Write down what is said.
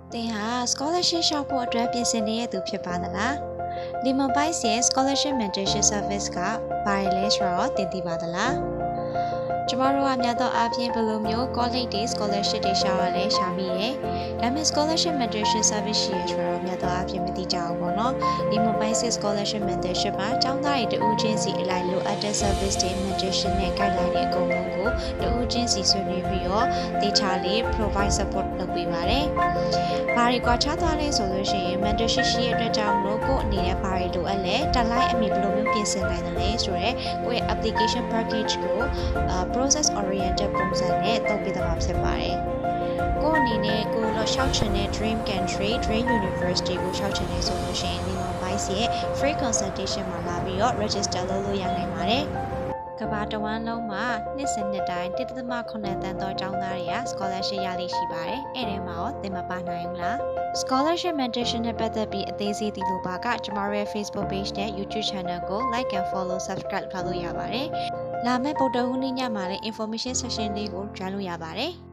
သင်ဟာ scholarship ရှောက်ဖို့အတွက်ပြင်ဆင်နေရသူဖြစ်ပါသလား။ Lemon Bites ရဲ့ scholarship mentorship service ကဘာလဲဆိုတော့သင်သိပါသလား။ကျမတို့ကများသောအားဖြင့်ဘယ်လိုမျိုး college တွေ scholarship တွေရှောက်ရလဲရှာမိတယ်။ဒါပေမဲ့ scholarship mentorship service ရှိရဆိုတော့များသောအားဖြင့်မသိကြဘူးပေါ့နော်။ Lemon Bites scholarship mentorship မှာကျောင်းသားတွေတဦးချင်းစီအလိုက်လိုအပ်တဲ့ service တွေ mentorship နဲ့ guideline တွေအကုန်လုံးကိုတဦးချင်းစီဆွေးနွေးပြီးတော့တေချာလေး provide support လုပ်ပေးပါတယ်။ဘာတွေကွာခြားသွားလဲဆိုလို့ရှိရင် mentorship ရှိရတဲ့အတွက်ကြောင့်မလို့ကိုအနေနဲ့ဘာတွေလိုအပ်လဲတက်လိုက်အမိဘယ်လိုမျိုးပြင်ဆင်နိုင်တယ်လဲဆိုတော့ကိုယ့်ရဲ့ application package ကိုprocess oriented ပုံစံနဲ့သုံးပေးတာဖြစ်ပါတယ်။ကိုအနေနဲ့ကိုတော့ရှောက်ချင်တဲ့ dream country dream university ကိုရှောက်ချင်နေဆိုလို့ရှိရင် Lemon Bites ရဲ့ free consultation မှာလာပြီးတော့ register လုပ်လို့ရနိုင်ပါတယ်။ကမ္ဘာတဝန်းလုံးမှာနှစ်စဉ်နှစ်တိုင်း1.8 တန်းသောကျောင်းသားတွေက scholarship ရလိမ့်ရှိပါတယ်။အဲ့ဒီမှာရောသင်မပါနိုင်ဘူးလား။ scholarship mentorship နဲ့ပတ်သက်ပြီးအသေးစိတ်သိလို့ပါကကျမတို့ရဲ့ Facebook page နဲ့ YouTube channel ကို like and follow subscribe လုပ်လို့ရပါတယ်။လာမယ့်ဗုဒ္ဓဟူးနေ့ညမှာလည်း information session လေးကို join လုပ်ရပါတယ်။